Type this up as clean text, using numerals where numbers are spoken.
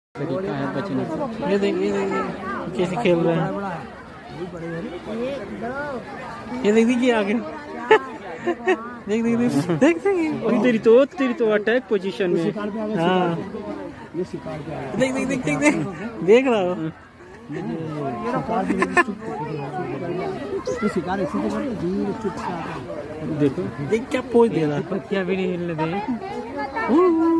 तरीका है बचने का। ये देख कैसे खेल रहे हैं। ये देख दीजिए आगे। देख देख देख देख तेरी तो अटैक पोजीशन में। हाँ देख देख देख देख देख देख रहा हो। देखो देख क्या पोज दे रहा है। क्या भी नहीं हिलने दे।